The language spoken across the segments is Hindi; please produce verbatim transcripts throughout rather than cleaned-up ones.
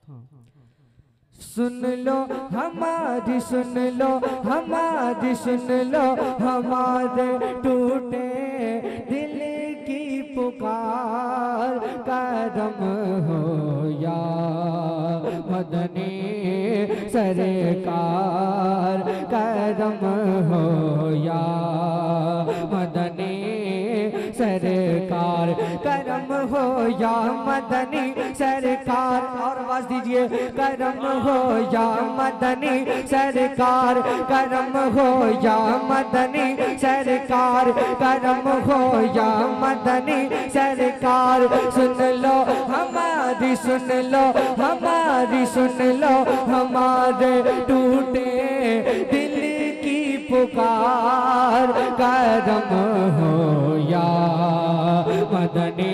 सुन लो हमारी, सुन लो हमारी, सुन लो हमारे टूटे दिल की पुकार। करम हो या मदनी सरकार, करम हो या मदनी सरकार, करम हो या मदनी सरकार। और आवाज दीजिए, करम हो या मदनी सरकार, करम हो या मदनी सरकार, करम हो या मदनी सरकार। सुन लो हमारी, सुन लो हमारी, सुन लो हमारे टूटे दिल की पुकार। करम हो या मदनी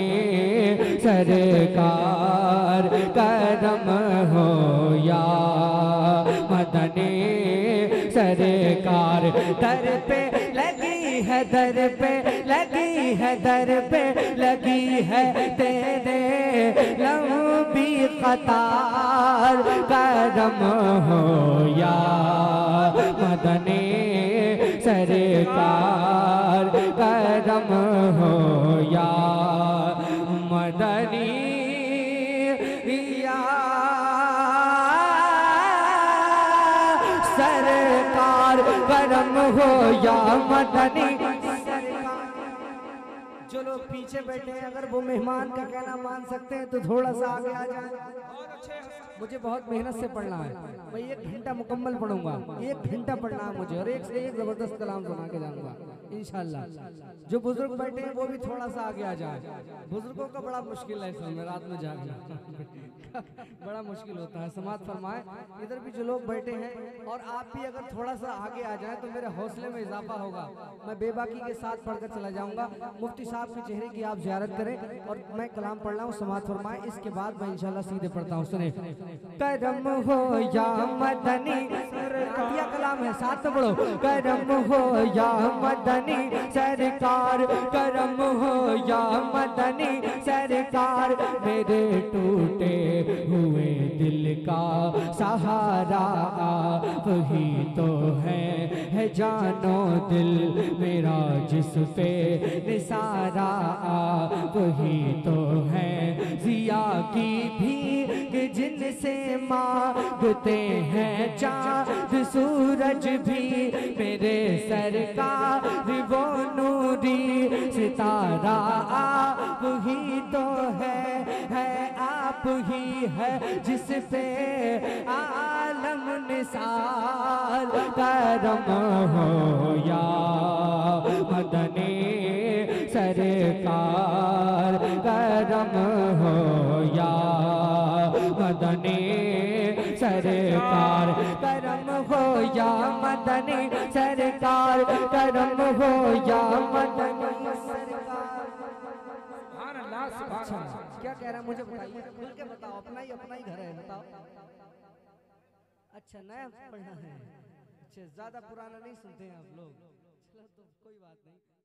सरकार, करम हो या मदनी सरकार। दर पे लगी है, दर पे लगी है, दर पे लगी है तेरे लंबी कतार। करम हो या मदनी सरकार, करम हो या मदनी या सरकार, करम हो या मदनी सरकार। जो लोग पीछे बैठे हैं, अगर वो मेहमान का कहना मान सकते हैं तो थोड़ा सा आगे आ जाए। मुझे बहुत मेहनत से पढ़ना है, मैं एक घंटा मुकम्मल पढ़ूंगा, एक घंटा पढ़ना है मुझे, और एक से एक जबरदस्त कलाम सुना के जाऊंगा इंशाल्लाह। जो बुजुर्ग बैठे हैं वो भी थोड़ा सा आगे आ जाए। बुजुर्गों का बड़ा मुश्किल है इसमें, रात में जागना बड़ा मुश्किल होता है। समाज फरमाए इधर भी जो लोग बैठे हैं, और आप भी अगर थोड़ा सा आगे आ जाए तो मेरे हौसले में इजाफा होगा। मैं बेबाकी के साथ पढ़कर चला जाऊंगा। मुफ्ती साहब के चेहरे की आप ज़ियारत करें और मैं कलाम पढ़ रहा हूँ, समाज फरमाए। इसके बाद मैं इंशाल्लाह सीधे पढ़ता हूँ, सुने। करम हो या मदनी सरकार, कलाम है, साथ में पढ़ो। करम हो या मदनी सरकार, करम हो या मदनी सरकार। मेरे टूटे हुए दिल का सहारा वही तो है, है जानो दिल मेरा जिस पे निसारा वही तो है। जिया की भीग जिनसे मांगते हैं चाँद सूरज भी, मेरे सरकार वो नूरी सितारा आप ही तो है, है आप ही है जिस पे आलम निसार। करम हो या मदनी सरकार, करम हो या मदनी सरकार, करम हो या मदनी सरकार, करम हो या मदनी सरकार। अच्छा क्या कह रहा है मुझे बताइए, खुल के बताओ, अपना ही अपना ही घर है, बताओ। अच्छा नया पढ़ना है, अच्छा ज्यादा पुराना नहीं सुनते हैं आप लोग, चलो तो कोई बात नहीं।